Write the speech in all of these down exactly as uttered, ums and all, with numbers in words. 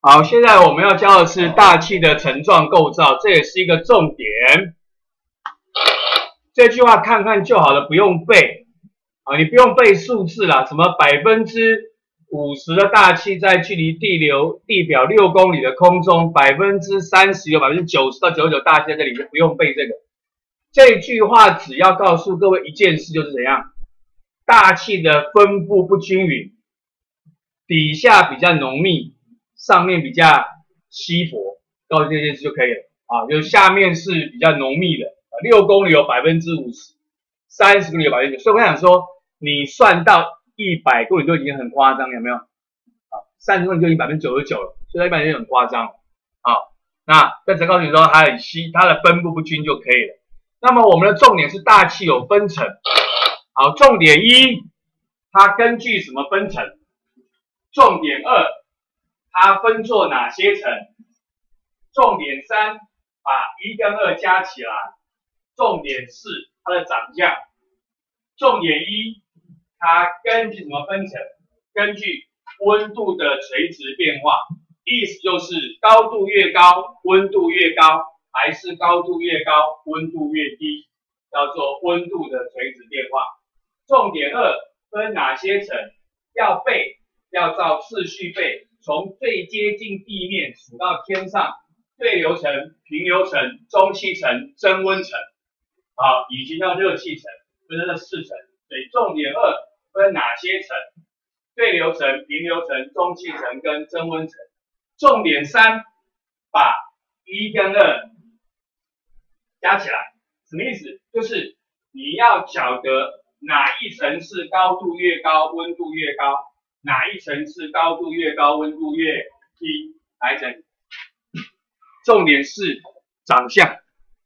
好，现在我们要教的是大气的层状构造，这也是一个重点。这句话看看就好了，不用背啊，你不用背数字啦，什么百分之五十的大气在距离地流地表六公里的空中，百分之三十有百分之九十到九十九大气在这里，就不用背这个。这句话只要告诉各位一件事，就是怎样，大气的分布不均匀，底下比较浓密。上面比较稀薄，告诉这件事就可以了啊。就是下面是比较浓密的，啊，六公里有百分之五十，三十公里有百分之九。所以我想说，你算到一百公里就已经很夸张，有没有？啊，三十公里就已经百分之九十九了，所以一般就很夸张。好，那这只告诉你说它很稀，它的分布不均就可以了。那么我们的重点是大气有分层。好，重点一，它根据什么分层？重点二。它分作哪些层？重点三，把一跟二加起来。重点四，它的长相。重点一，它根据什么分层？根据温度的垂直变化，意思就是高度越高，温度越高，还是高度越高，温度越低，叫做温度的垂直变化。重点二，分哪些层？要背，要照次序背。从最接近地面数到天上，对流层、平流层、中气层、增温层，好，以及到热气层，分成这四层。所以重点二分哪些层？对流层、平流层、中气层跟增温层。重点三，把一跟二加起来，什么意思？就是你要晓得哪一层是高度越高，温度越高。哪一层是高度越高，温度越低？哪一层？重点是长相。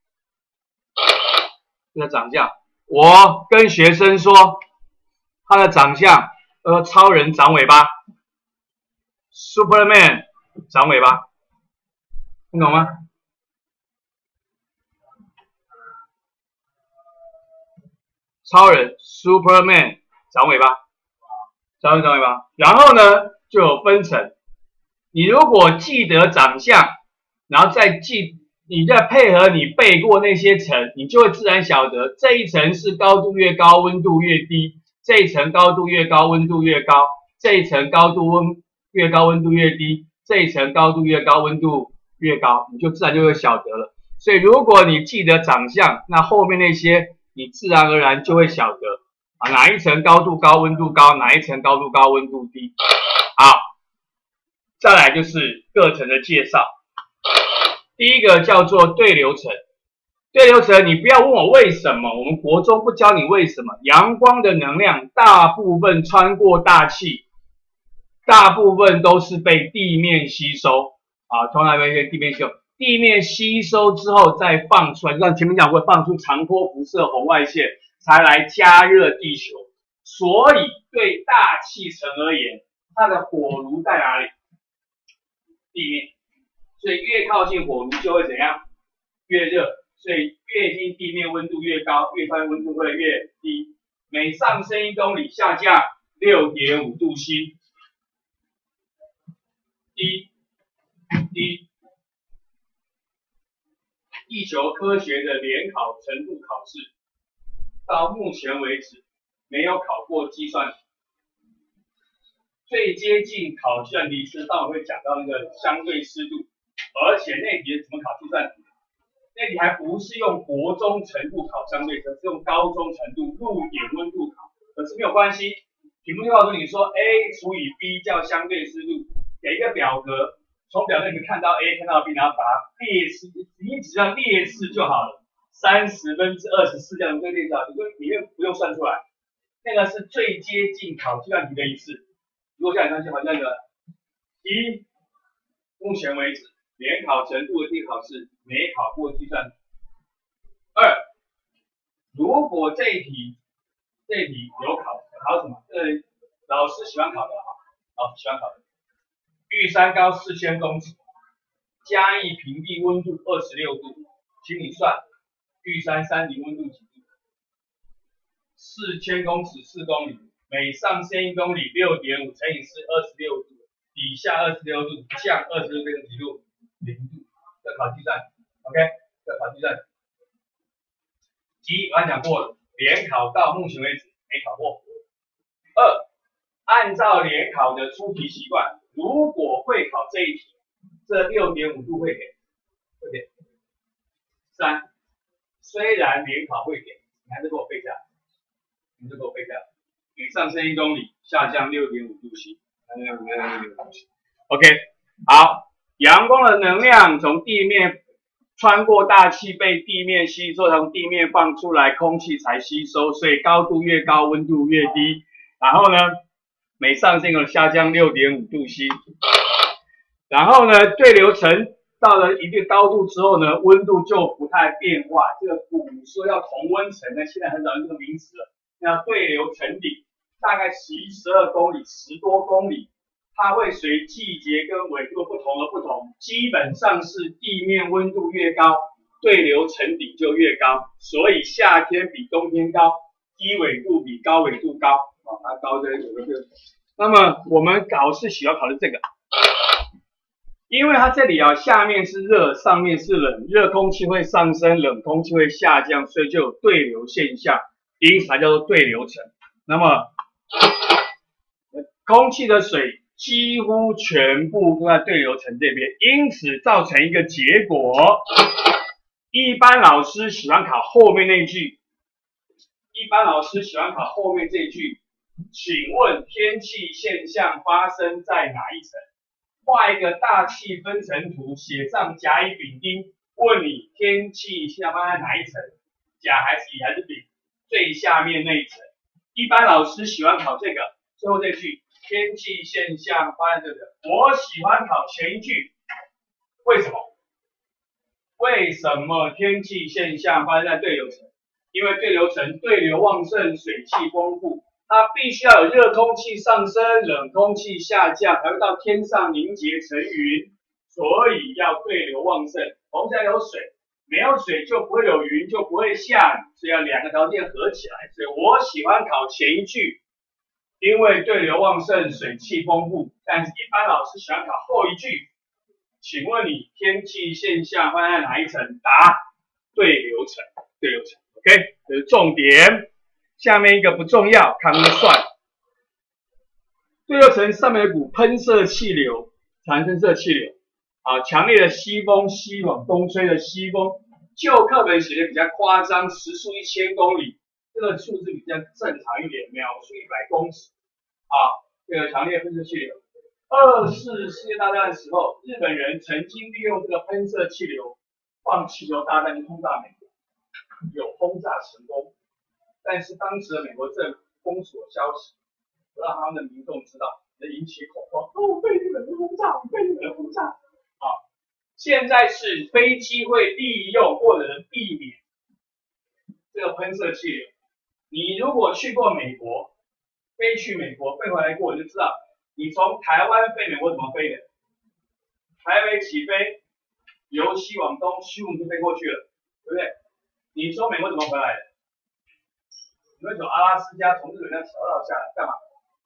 这个长相，我跟学生说，他的长相，呃，超人长尾巴 ，Superman 长尾巴，听懂吗？超人 Superman 长尾巴。长尾长尾巴，然后呢就有分层。你如果记得长相，然后再记，你再配合你背过那些层，你就会自然晓得这一层是高度越高，温度越低；这一层高度越高，温度越高；这一层高度温越高，温度越低；这一层高度越高，温度越高，你就自然就会晓得了。所以如果你记得长相，那后面那些你自然而然就会晓得。啊，哪一层高度高，温度高？哪一层高度高，温度低？好，再来就是各层的介绍。第一个叫做对流层。对流层，你不要问我为什么，我们国中不教你为什么。阳光的能量大部分穿过大气，大部分都是被地面吸收啊，通常被地面吸收。地面吸收之后再放出来，像前面讲过，放出长波辐射红外线。才来加热地球，所以对大气层而言，它的火炉在哪里？地面，所以越靠近火炉就会怎样？越热，所以越近地面温度越高，越靠近温度会越低。每上升一公里下降 六点五 度 C， 低低。地球科学的联考程度考试。到目前为止没有考过计算题，最接近考计算题是当我会讲到那个相对湿度，而且那题怎么考计算题？那题还不是用国中程度考相对，而是用高中程度路点温度考。可是没有关系，题目就告诉你说 A 除以 B 叫相对湿度，给一个表格，从表格里面看到 A 看到 B， 然后把它列式，你只要列式就好了。三十分之二十四这样就列掉，你就里面不用算出来，那个是最接近考计算题的一次。如果像你相信好像那个一，目前为止联考程度的地考试没考过计算题。二，如果这一题这一题有考，考什么？呃，老师喜欢考的哈，老师喜欢考的。玉山高四千公尺，嘉义平地温度二十六度，请你算。玉山山顶温度几度？四千公尺四公里，每上升一公里 六点五 乘以四，二十六度。 底下二十六度，降二十六变成几度？零度。这考计算 ，OK， 这考计算。一我刚讲过了，联考到目前为止没考过。二，按照联考的出题习惯，如果会考这一题，这六点五度会给，会给。三，虽然联考会给，你还是给我背下来，你就给我背下来。比上升一公里，下降六点五度 C， OK， 好，阳光的能量从地面穿过大气被地面吸收，从地面放出来，空气才吸收，所以高度越高，温度越低。然后呢，每上升有下降六点五度 C。然后呢，对流层到了一定高度之后呢，温度就不太变化。这个古说要同温层呢，现在很少用这个名词了。那对流层顶大概十一、十二公里，十多公里。它会随季节跟纬度不同而不同，基本上是地面温度越高，对流层顶就越高，所以夏天比冬天高，低纬度比高纬度高，啊，它高的有个这个。那么我们考试喜欢考的这个，因为它这里啊，下面是热，上面是冷，热空气会上升，冷空气会下降，所以就有对流现象，因此它叫做对流层。那么空气的水几乎全部都在对流层这边，因此造成一个结果。一般老师喜欢考后面那句，一般老师喜欢考后面这句，请问天气现象发生在哪一层？画一个大气分层图，写上甲乙丙丁，问你天气现象发生在哪一层？甲还是乙还是丙？最下面那一层。一般老师喜欢考这个，最后这句。天气现象发生这个，我喜欢考前一句，为什么？为什么天气现象发生在对流层？因为对流层对流旺盛，水汽丰富，它必须要有热空气上升，冷空气下降，才会到天上凝结成云，所以要对流旺盛。同时要有水，没有水就不会有云，就不会下雨，所以要两个条件合起来。所以我喜欢考前一句。因为对流旺盛，水汽丰富，但是一般老师喜欢考后一句。请问你天气现象发生在哪一层？答对流层，对流层 ，OK， 这是重点。下面一个不重要，看那个算。对流层上面有股喷射气流，产生射气流，啊，强烈的西风，西往东吹的西风，旧课本写的比较夸张，时速一千公里。这个数字比较正常一点，秒速一百公尺啊，这个强烈喷射气流。二次世界大战的时候，日本人曾经利用这个喷射气流放气球大弹去轰炸美国，有轰炸成功，但是当时的美国政府封锁消息，不让他们的民众知道，引起恐慌，哦，被日本人轰炸，被日本人轰炸啊！现在是飞机会利用或者避免这个喷射气流。你如果去过美国，飞去美国飞回来过，你就知道，你从台湾飞美国怎么飞的？台北起飞，由西往东，西往东飞过去了，对不对？你从美国怎么回来的？你会走阿拉斯加，从日本那小道下来干嘛？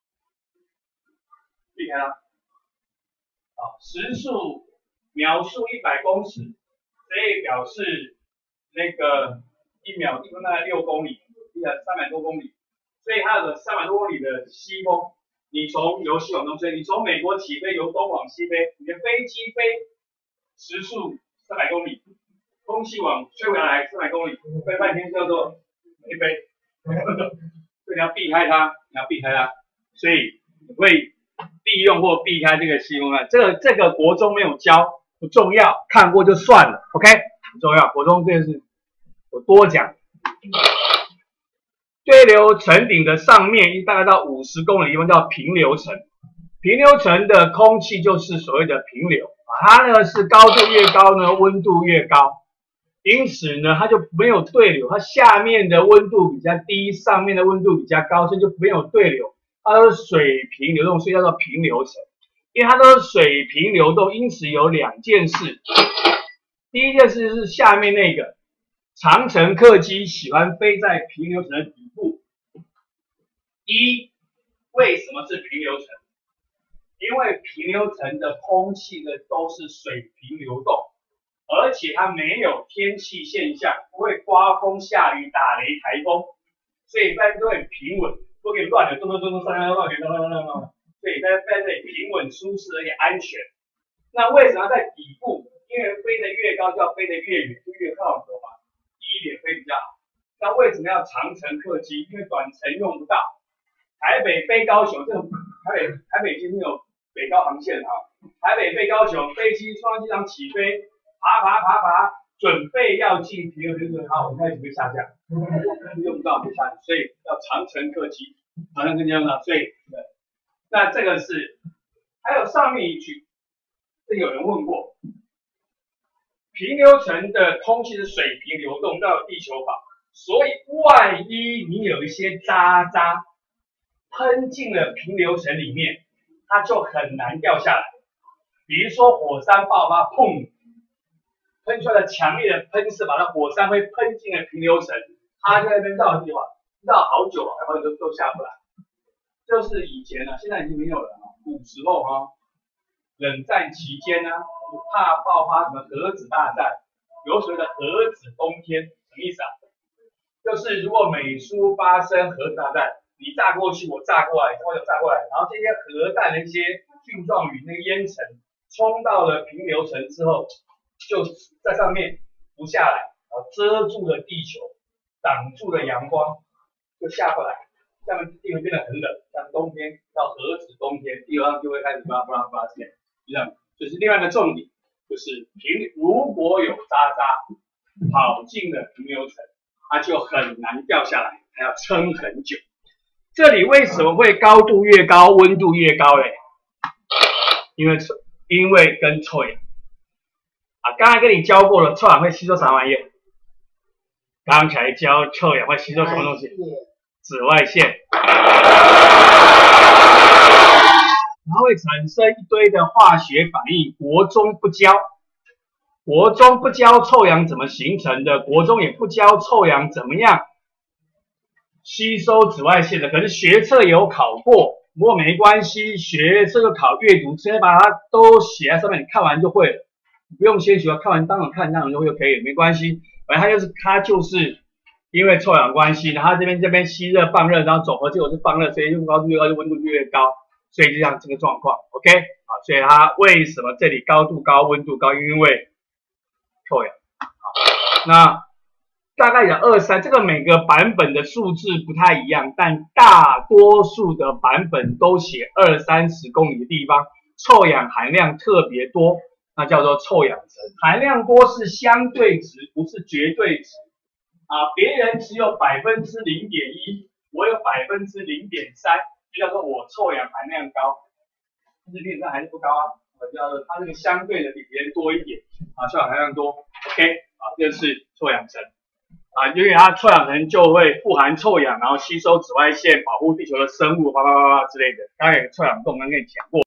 避开它。好，时速秒速一百公尺，所以表示那个一秒地方大概六公里。三百多公里，所以它有个三百多公里的西风，你从由西往东吹，你从美国起飞，由东往西飞，你的飞机飞时速三百公里，空气往吹回来三百公里，飞半天叫做没飞，所以你要避开它，你要避开它，所以你会利用或避开这个西风啊，这个这个国中没有教，不重要，看过就算了 ，OK， 不重要，国中这件事我多讲。对流层顶的上面大概到五十公里的地方叫平流层，平流层的空气就是所谓的平流啊，它呢是高度越高呢，温度越高，因此呢它就没有对流，它下面的温度比较低，上面的温度比较高，所以就没有对流，它都是水平流动，所以叫做平流层。因为它都是水平流动，因此有两件事，第一件事是下面那个。长程客机喜欢飞在平流层的底部。一，为什么是平流层？ 因为平流层的空气的都是水平流动，而且它没有天气现象，不会刮风下雨、打雷、台风，所以在都很平稳，不给乱的咚咚咚咚上上乱乱乱乱乱，所以在在这里平稳、舒适而且安全。那为什么在底部？因为飞得越高就要飞得越远，就越靠左嘛，低一点飞比较好。那为什么要长程客机？因为短程用不到。台北飞高雄，这种台北台北已经没有北高航线啊。台北飞高雄，飞机冲上机场起飞，爬爬爬爬，准备要进平流层，好，我们开始准备下降，用不到没下，所以要长程客机，长程客机用到，所以那这个是还有上面一句，这有人问过。平流层的空气是水平流动，要有地球法，所以万一你有一些渣渣喷进了平流层里面，它就很难掉下来。比如说火山爆发，砰，喷出来的强烈的喷射把那火山灰喷进了平流层，它在那边绕地方，绕好久啊，然后都都下不来。就是以前啊，现在已经没有了啊，古时候啊，冷战期间呢、啊。怕爆发什么核子大战，有所谓的核子冬天，什么意思啊？就是如果美苏发生核子大战，你炸过去，我炸过来，我有炸过来，然后这些核弹的一些蕈状云那个烟尘冲到了平流层之后，就在上面不下来，然后遮住了地球，挡住了阳光，就下不来，下面地会变得很冷，像冬天到核子冬天，地球上就会开始发发发现，就这样。就是另外一个重点，就是平如果有渣渣跑进了平流层，它就很难掉下来，还要撑很久。这里为什么会高度越高，温度越高嘞？因为因为跟臭氧啊，刚才跟你教过了，臭氧会吸收啥玩意？刚才教臭氧会吸收什么东西？紫外线。它会产生一堆的化学反应，国中不教，国中不教臭氧怎么形成的，国中也不教臭氧怎么样吸收紫外线的，可是学测有考过，不过没关系，学这个考阅读，直接把它都写在上面，你看完就会了，不用先学，看完当场看当场就会就可以了，没关系，反正它就是它就是因为臭氧关系，然后这边这边吸热放热，然后总和结果是放热，所以用高度越高就温度越高。所以就像这个状况 ，OK， 好，所以它为什么这里高度高、温度高？因为臭氧。好，那大概讲二三，这个每个版本的数字不太一样，但大多数的版本都写二三十公里的地方，臭氧含量特别多，那叫做臭氧层。含量多是相对值，不是绝对值啊。别人只有百分之零点一，我有百分之零点三。就叫做我臭氧含量高，但是理论上还是不高啊。我叫做它这个相对的比别人多一点啊，臭氧含量多 ，OK， 啊，这是臭氧层啊，因为它臭氧层就会富含臭氧，然后吸收紫外线，保护地球的生物，叭叭叭叭之类的。刚才有臭氧洞，刚跟你讲过。